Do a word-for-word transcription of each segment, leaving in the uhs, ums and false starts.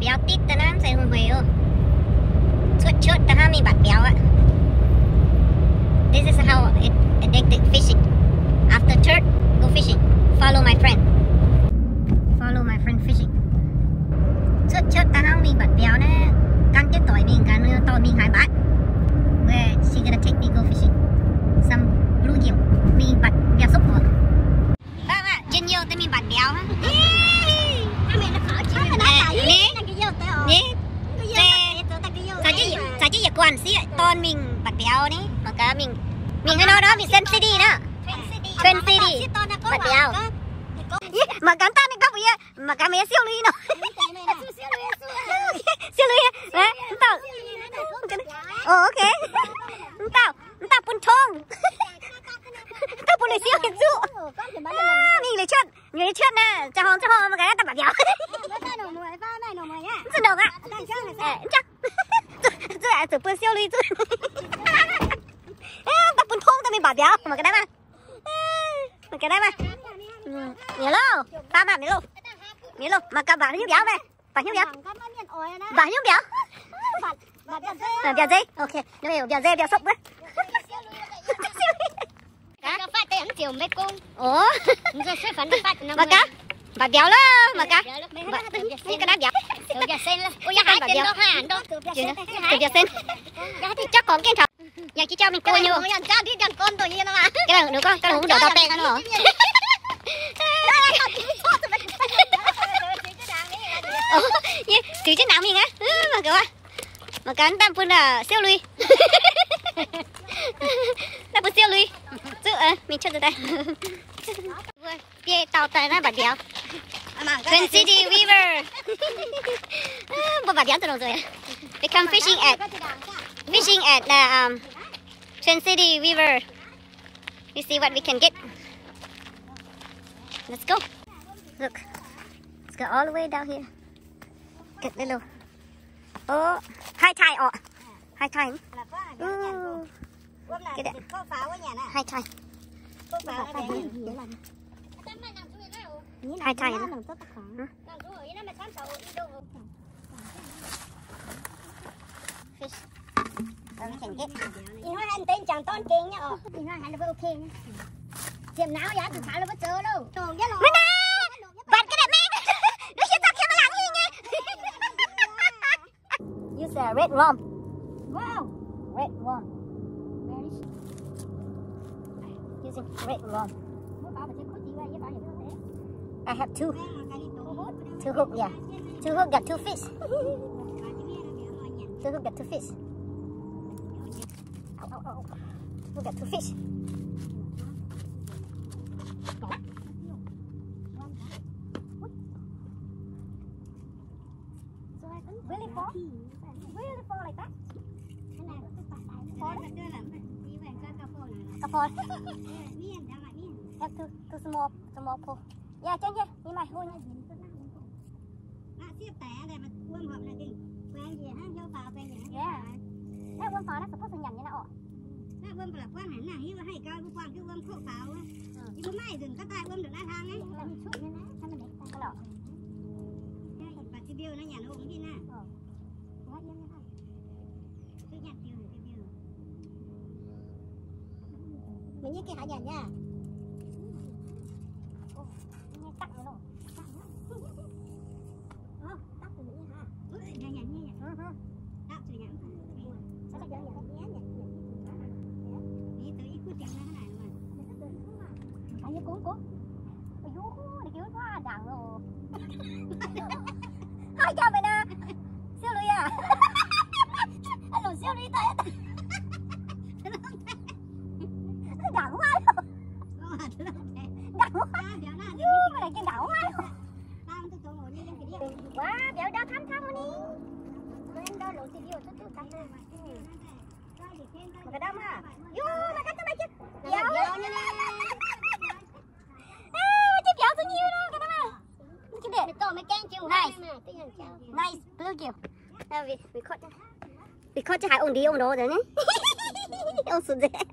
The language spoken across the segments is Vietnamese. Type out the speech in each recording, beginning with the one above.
béo tít ta nám sai hùng huề ơ. Suốt chốt ta ha mi bạt béo ạ. This is how it addicted fishing. After church, go fishing. Follow my friend. Follow my friend fishing. Suốt chốt ta ha mi bạt béo nè. Căng chết tỏi mình cả nữa tỏi mình hai bát. Where she gonna take me go fishing? Some blue gill. Mi bạt béo sốc hả? Vâng ạ, trên nhiều tới mi bạt béo ha. Sao chứ giờ quản sĩ tôn mình bật béo ní mà cả mình mình cái nó đó mình xem xê đê nữa xem xê đê bật béo mà cả ta mình có gì mà cả mấy siêu ly nó siêu ly đấy tao ok tao tao bún thong tao bún này siêu hiện dụ mình lấy chân mình lấy chân nè cho hòn cho hòn mà cái tao bật béo rất được ạ chắc à, từ bữa siêu ly chứ. Tập bún thong ta mình bảo béo mà cái đấy mà. Mà cái đấy mà. Nhớ lo, ba bạn nhớ lo. Nhớ lo, mà cả bạn hiếu béo này. Bạn hiếu béo. Bạn hiếu béo. Bạn béo dây. Ok, nó béo béo dây béo sốc đấy. Cá phát tay ăn chiều mấy cung. Ủa. Rồi sẽ phản phát nó. Mà cá. Bà béo đó, mà cá. Cái đá béo. Từ giờ sen lên. Ôi hai chân đó hai đó. Từ giờ sen. Thì chắc còn cái thằng. Giờ chỉ cho mình coi nhiều. Cái cha đi chân con tôi như nó mà. Cái này được không? Cái này cũng đổ tao tè nữa hả? Chứ chứ nào mình á. Mà kìa. Mà cái tam pun là siêu lui. Tam pun siêu lui. Chứ mình cho tay. Cái tàu tay nó bật béo. Twin City River. Bộ bật béo từ đâu rồi? We come fishing at fishing at the um, Twin City River. We see what we can get. Let's go. Look, let's go all the way down here. Get little. Oh, high tide. Oh, high tide. Ooh. Get it. High tide. Hai chai nữa. Fish. Rồi mình get. Nhìn nói anh tên chẳng tôn kinh nhá. Nhìn nói anh là ok nhá. Tiệm não giá từ sáng là bắt chờ đâu. Trồn giá lò. Mày nè. Bạn cái đẹp mẹ. Đứa sẽ tập theo mà làm gì nhỉ? Use a red worm. Wow. Red worm. Using red worm. I have two. Two hook, yeah. Two hook got two fish. Two hook got two fish. Ow, ow, ow. Two hook got two fish. Really fall? Really fall like that? A fall. Have two, two small, small pole. Yeah, chân nha, như mày hôn nha. Nó xếp tẻ để mà quân hộp này kì. Quen gì hả? Vô vào quen gì hả? Yeah. Nó quân pháo nó sẽ có sự nhầm như nào ạ? Nó quân là quân hẳn là hiu hay coi quân cái quân khổ pháo á. Chứ bố mai dừng các tay quân được lá thang ấy. Là mình chút như thế, sao mình để cái lọ. Và chị biêu nó nhà nó uống gì nè. Ờ. Quá yên như thế. Cứ nhặt biêu rồi chị biêu. Mình như cái hả nhàn nha. Tắt nữa rồi. Tắt nữa. Ờ, tắt từ nữa hả? Ừ, nhà nhặt nha nhặt. Ừ, ừ. Tắt từ nhặt. Sao lại nhặt nhặt nhặt nhặt. Đi tới ít phút tiếng nó này mà. Anh như cuốn cuốn. Ôi dú, đi cứu quá đằng rồi. Hai cho mày nè. Siêu lùi à. Anh lùi siêu lùi tới. Đằng quá rồi. Đằng quá. Dú, mày lại cái đằng quá rồi. Quá, béo đau thăm thăm đi. Em đo lộ xì điêu chút chút cắt lên mà. Mà cái đó mà. Dú, mà cắt cho mày chứ. Béo như này. Chứ béo bao nhiêu đó, cái đó mà. Cái đẹp. Mày to mấy kén chiều hai mà. Nice, blue gill. Now we, we caught we caught hai ông đi ông đó rồi nhé. Ông xuống dễ.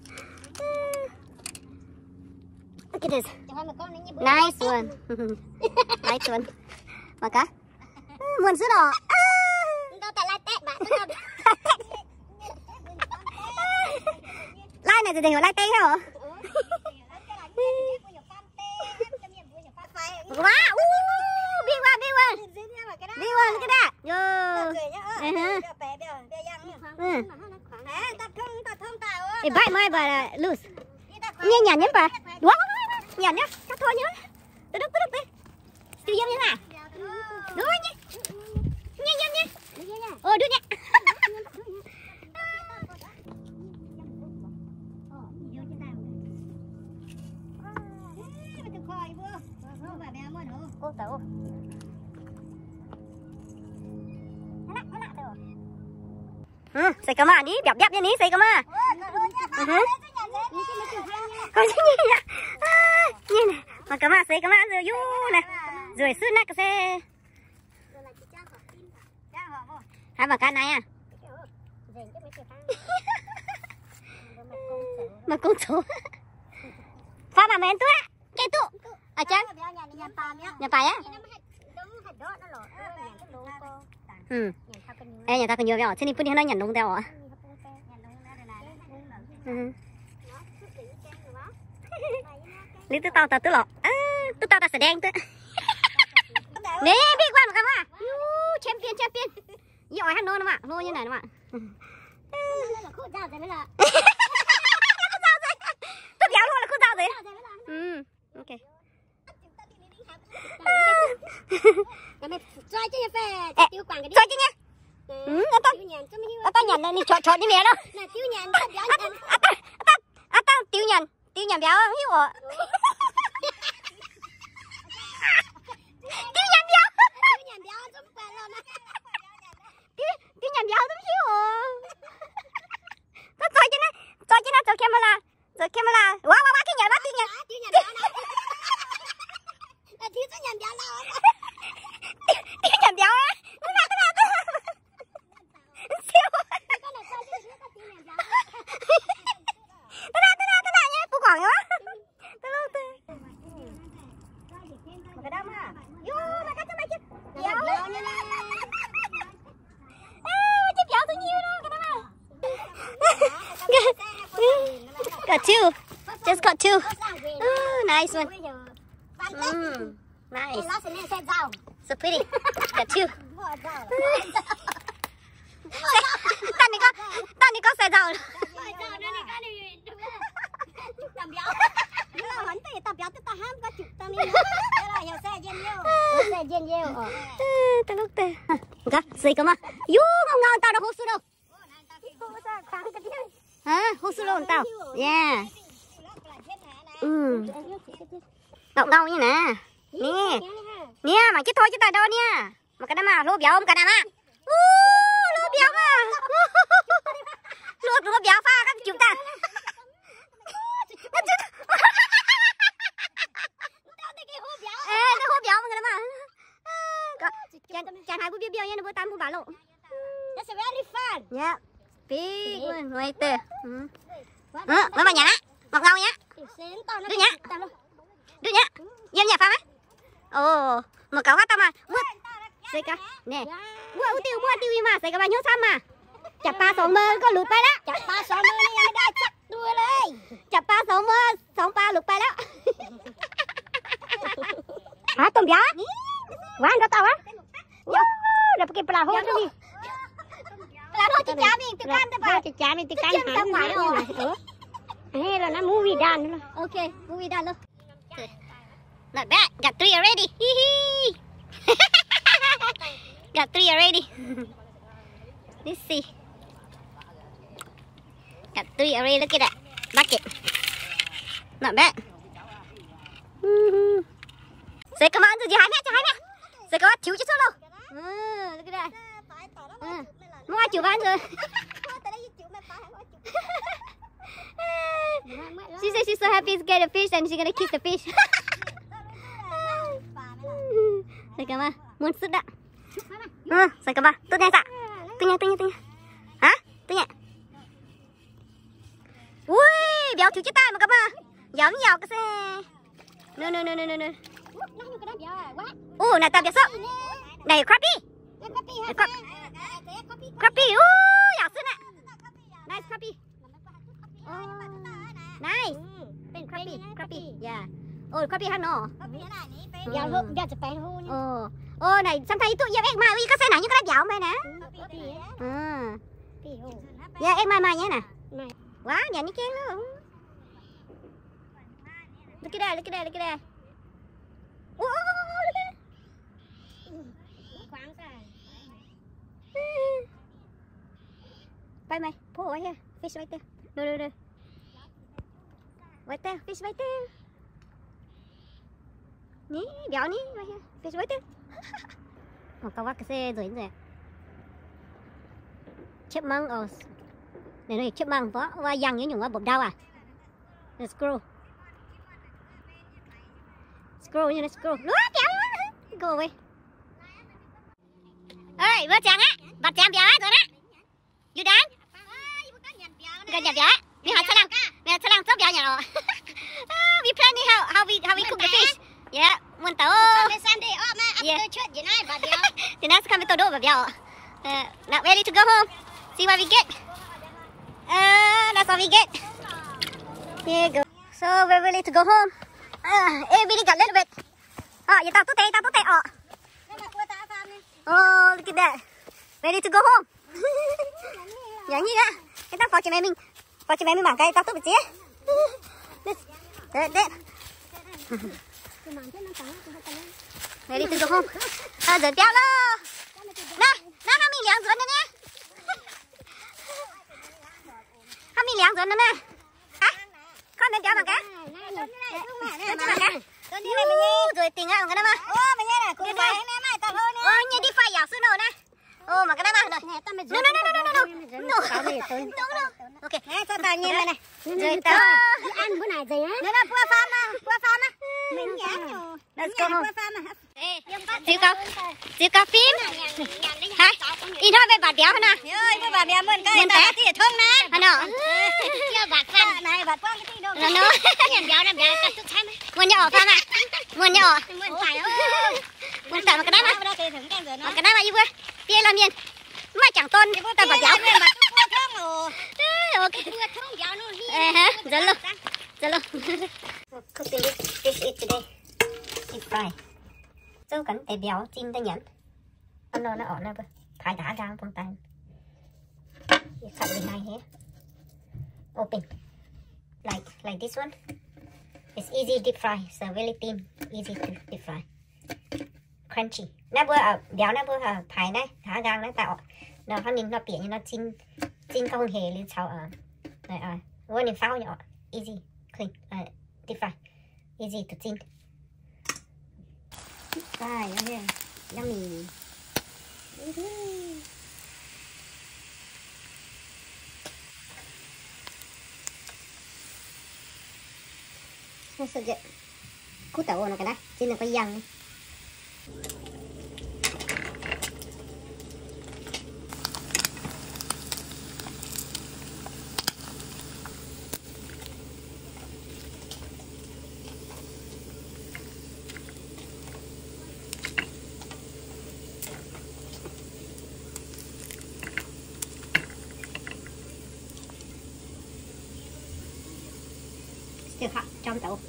Look at this. Nice one. Nice one. Mà cá. muôn sữa đỏ. Tao tại lai tét bạn. Lai này thì thành lai tét hả? Wow, big one, big one, big one, look at that. Yo. Hey, bite my but loose. Nghe nhàn nhá bà. Wow, nhàn nhá, chắc thôi nhá. Tôi đứt, tôi đứt đi. Tiêu dâm như nào? Đúng rồi nhé. Nhé, nhé, nhé. Ồ, đưa nhé. Ô, tao. Ừ, xây cama đi, đẹp đẹp như ní xây cama. Ừ hứ. Không chứ nhìn nè. Nhìn nè. Mà cama xây cama rồi du nè. Rồi sứt nè cái xe. Hai bà cái này à? Mà con số. Pha mà mến tôi. Cái tụ. À chăng? Nhà bài á? Ừ. Ê nhà ta còn nhiều vậy, thế nên phút đi nó nhận đúng theo ạ. Lý tôi tao tao tôi lọ. À, tôi tao tao sẽ đen tôi. Nè, biết qua một cái mà. Champion champion. Giỏi hắn nô nó mà, nô như này nó mà. Tôi béo luôn là khu dao rồi. Ừ, ok. Xoay chứ nha, tiêu quảng cái đi. Xoay chứ nha. Ừ, tao tao tao nhận này chọn chọn đi mẹ đó. Là tiêu nhận, tao béo nhận. À tao à tao tao tiêu nhận, tiêu nhận béo không hiểu à? Tiêu nhận béo. Tiêu nhận béo giống quen luôn á. Tiêu tiêu nhận béo không hiểu à? Tao xoay chứ này, xoay chứ này, xoay camera, xoay camera. Wow wow wow cái nhận đó tiêu nhận. Tiêu nhận béo này. Là tiêu nhận béo nào? Tiêu nhận béo á. Thế nào thế nào thế nào? Siêu. Con này quay chứ nó tiêu nhận béo. Thế nào thế nào thế nào nhé, cô quảng nhá. Thế luôn thế. Một cái đâm à. Yo, mà cái này chứ. Béo như này. Ê, chứ béo bao nhiêu đó cái đó. Got two. Just got two. Oh, nice one. Mm, nice. So pretty. Got two. Tao này có, tao này có xài dầu. Tao lúc tê. Gak, xây cơ mà. Yo, ngon ngon tao đâu hút đâu. Hả? Hút đâu tao. Yeah. Ừ. Động đâu như nè. Nè. Nè mà chứ thôi chứ tao đâu nha. Mà cái đó mà lô béo không cả đám à. Lô béo mà. Lô lô béo pha các chúng ta. Ê, nó hô béo mà cái đó mà. Chàng hai bữa béo nha, nó bữa tám bữa bả lộ. That's very fun. Yeah. Big one right there. Ừ. Ừ, mấy bà nhà á. Ngọc Ngâu nhá. Đưa nhá. Đưa nhá. Em nhà pha mấy. Ồ, mà cậu hát tao mà. Mướt. Xây cả. Nè. Mua tiêu mua tiêu mà xây cả bao nhiêu xăm mà. Chặt ba sổ mơ có lụt bay đó. Chặt ba sổ mơ này em đã chặt đuôi lên. Chặt ba sổ mơ, sổ ba lụt bay đó. Hả tôm béo? Quá anh tao á. Yo, đã pakai pelaho tu ni. Pelaho tu kami tu kan tu ba. Tu kami tu kan. Tao phải rồi. Eh, là nó movie done luôn. Okay, movie done luôn. Not bad. Got three already. Got three already. Let's see. Got three already. Look at that bucket. Not bad. Say come on, cho hai mẹ, cho hai mẹ. Say come on, chiếu chứ solo. Ừ, look at that. Ừ. Mua chiếu bán rồi. She said she's so happy to get a fish and she's gonna kiss the fish. Say come on, muốn sức đó. Ừ, say come on, tốt nha dạ. Tốt nha, tốt nha, tốt nha. Hả? Tốt nha. Ui, béo thiếu chết tay mà come on. Giống nhau cái xe. No, no, no, no, no, no. Ồ, này ta béo sợ. Này crappy. crappie. Oh,อยากซื้อน่ะ nice crappie. Oh, nice. เป็น crappie crappie. Yeah. Oh, crappie hả nó? ยาวลูกยาวจะไปหูนี่ Oh. Oh, này, sometimes tụi em mà uy có xe nào như cái dạo mày nè. Ừ. ปีหู Yeah, em mai mai nhé nè. Quá, nhà ní kén luôn. Look at that, look at that, look at that. Oh, oh, oh, oh, look at that. ขวางซะ Bye mày, pull right here. Fish right there. No, no, no. Right there, fish right there. Ní, béo ní, right here. Fish right there. Một câu bắt cái xe rồi rồi. Chipmunk, oh. Này này, chipmunk có qua dăng với nhung ở bụng đau à. The squirrel. Squirrel như là squirrel. Nó béo. Go away. Ơi, bữa chàng á, bật chàng béo á rồi đó. You done? Cái nhà béo á. Mày hỏi sao làm? Mày sao làm tốt béo nhà nó. We planning how how we how we cook the fish. Yeah, muốn tao. Sunday off ma after church you know but yeah Thì nó sẽ come to do béo. Now ready to go home. See what we get. Uh, that's what we get. Here you go. So we're ready to go home. Uh, hey, we got a little bit. Oh, you tao tốt tệ, tao tốt tệ. Oh. Oh, look at that. Ready to go home. Dạng như đó. Cái tao phò chị mẹ mình. Phò chị mẹ mình bằng cái tao tốt bị chết. Đấy, đấy. Ready to go home. À, giờ béo lo. Nè, nè, nó mình liang rồi nè. Nó mình liang rồi nè. Hả? Con nên béo bằng cái. Rồi tình á, bằng cái đó mà. Ô, như đi phai dạo xưa nổ nè. Ô, mà cái đó mà. No, no, no, no, no, no. No. No, no. Ok. cho tao nhìn này này Rồi tao. ăn bữa này gì á Nó là qua farm mà, qua farm mà. mình nhá nhiều Let's go home. qua pha mà Siêu cao, siêu cao phim. Hả? In thôi về bạt béo hả nè? ơi với bà mẹ mình cái ta thì thương nè Hả nọ? chưa bạt pha này bạt quang cái gì đâu Nó nó. nhận béo làm béo cắt chút thay mà Muốn nhỏ farm à? Muốn nhỏ. mình phải ơi Muốn tạm mà cái đó mà. đây thì thử cái rồi nó Mà cái đó mà yêu quê. Tia làm nhiên. Mà chẳng tôn ta bạt béo. qua thương rồi Ok. qua thương béo luôn đi Eh hả? Dẫn luôn. Dẫn luôn. Cooking this fish it today. Deep fry. Dâu cắn tê béo chim ta nhẫn. Ăn nó nó ổn nè bơ. Thái đá gang phong tay. You cut behind here. Open. Like like this one. It's easy deep fry. So really thin. Easy to deep fry. Crunchy. Nó bơ ở béo nó bơ ở thái này. Thả gang nó tạo. Nó phát nhìn nó bịa như nó chinh. Chinh không hề lên sau ở. Này à. Vô nhìn phao nhỏ. Easy. Clean. Uh, deep fry. Easy to chin. Fry. Okay. Yummy. Sao sao vậy? Cú tẩu nó cái đó, chứ nó có dăng. Still hot trong tẩu.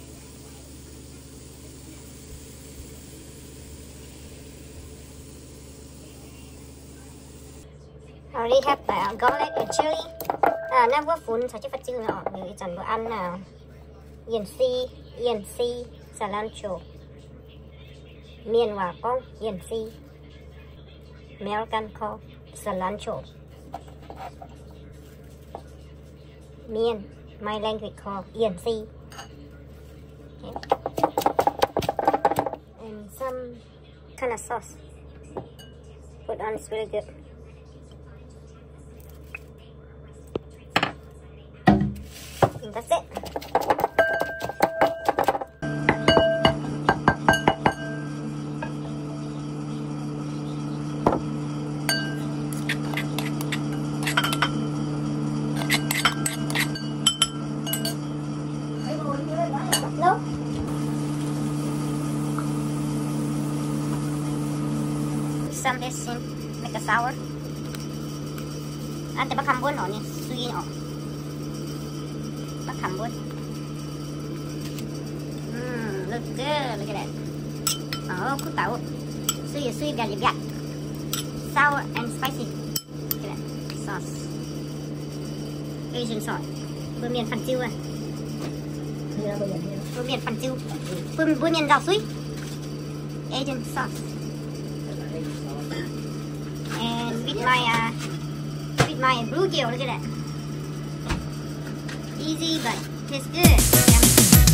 I already have uh, garlic and chili. À, nó có phun sao chứ phát chữ nữa. Người chọn bữa ăn nào. Yên si, yên si, cilantro. Miên hòa con, yên si. American call cilantro. Miên, my language call yên si. Okay. And some kind of sauce. Put on, it's really good. And that's it. No. Some is in make a sour อันแต่มะขามบวนออกนี่ซุยออกมะขามบวน mm, look good look at that oh คุเต๋าซุยซุยแบบหยาบๆ sour and spicy look at that sauce Asian sauce บะหมี่ฟันจิ้วอ่ะ Như là bây giờ như bữa miền phần chiu bữa, bữa miền rau suối Asian sauce and with my uh, with my bluegill look at that easy but tastes good. Yum.